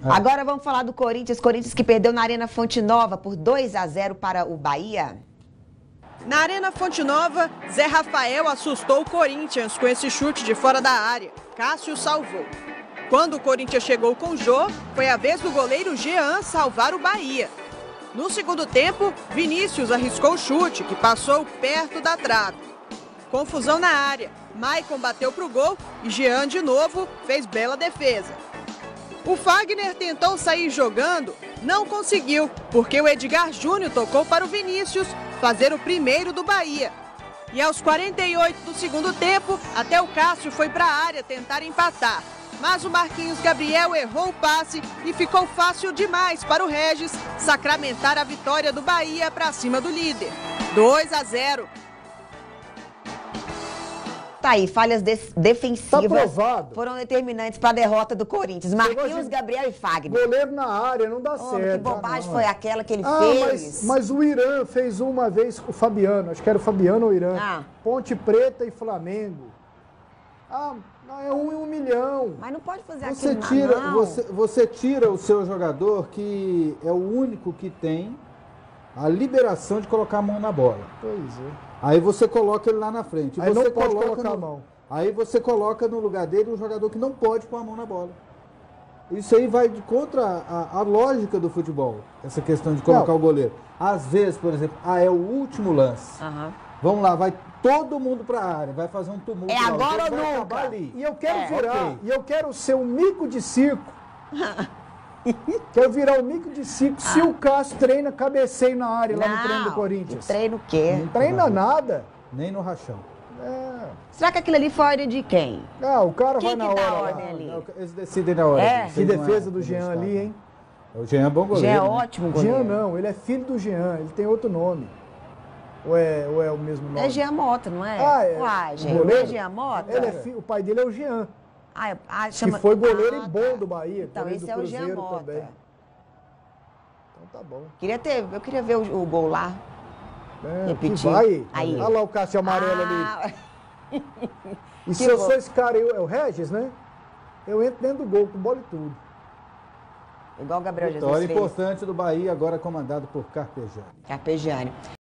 Agora vamos falar do Corinthians. Corinthians que perdeu na Arena Fonte Nova por 2-0 para o Bahia. Na Arena Fonte Nova, Zé Rafael assustou o Corinthians com esse chute de fora da área. Cássio salvou. Quando o Corinthians chegou com o Jô, foi a vez do goleiro Jean salvar o Bahia. No segundo tempo, Vinícius arriscou o chute, que passou perto da trave. Confusão na área. Maicon bateu para o gol e Jean, de novo, fez bela defesa. O Fagner tentou sair jogando, não conseguiu, porque o Edgar Júnior tocou para o Vinícius fazer o primeiro do Bahia. E aos 48 do segundo tempo, até o Cássio foi para a área tentar empatar. Mas o Marquinhos Gabriel errou o passe e ficou fácil demais para o Regis sacramentar a vitória do Bahia para cima do líder. 2-0. Tá aí, falhas defensivas foram determinantes para a derrota do Corinthians. Marquinhos, Gabriel e Fagner. Goleiro na área, não dá certo. Que bobagem foi aquela que ele fez. Mas o Irã fez uma vez com o Fabiano, acho que era o Fabiano ou o Irã. Ponte Preta e Flamengo. Não, é 1 em 1 milhão. Mas não pode fazer Você tira o seu jogador, que é o único que tem a liberação de colocar a mão na bola. Pois é. Aí você coloca ele lá na frente. Aí você não pode colocar a mão. Aí você coloca no lugar dele um jogador que não pode pôr a mão na bola. Isso aí vai contra a lógica do futebol, essa questão de colocar o goleiro. Às vezes, por exemplo, é o último lance. Vamos lá, vai todo mundo para a área, vai fazer um tumulto. É agora ou nunca? Ali. E eu quero virar, e eu quero ser um mico de circo. Quero virar um mico de circo. Se o Cássio treina, cabeceio na área lá no treino do Corinthians. Treino o quê? Não treina nada. Nem no rachão. Será que aquilo ali foi a ordem de quem? O cara vai na hora. Quem que dá a ordem ali? Eles decidem na hora. Que defesa do Jean ali, hein? O Jean é bom goleiro. Jean é ótimo goleiro. Jean não, ele é filho do Jean, ele tem outro nome. Ou é o mesmo nome? É Jean Mota, não é? Uai, gente, não é Jean Mota? O pai dele é o Jean. Chama... Que foi goleiro bom do Bahia. Então, esse é o Jean Mota. Também. Então tá bom. Eu queria ver o gol lá. Repetir. Vai. Aí. Olha lá o Cássio amarelo ali. E se eu sou esse cara, é o Regis, né? Eu entro dentro do gol, com bola e tudo. Igual o Gabriel Jesus Vitória fez. importante do Bahia, agora comandado por Carpegiani.